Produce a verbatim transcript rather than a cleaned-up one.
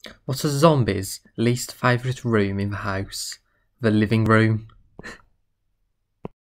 What's a zombie's least favourite room in the house? The living room.